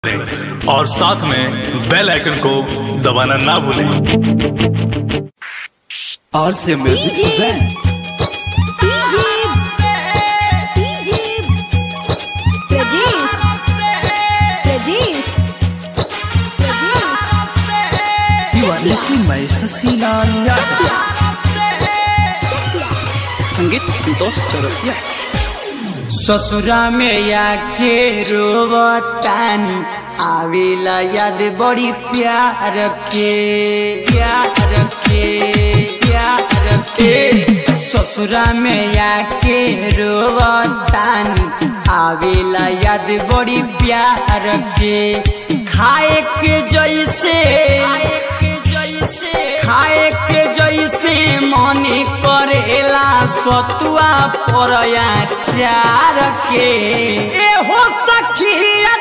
और साथ में बेल आइकन को दबाना ना भूलें। और से म्यूजिक संगीत संतोष चौरसिया। ससुरा में याके रोवतान आवेला याद बड़ी प्यार के ससुरा में याके रोवतान आवेला याद बड़ी प्यार के खाए के जैसे मन करेला सतुआ पर चार के ए हो सखिया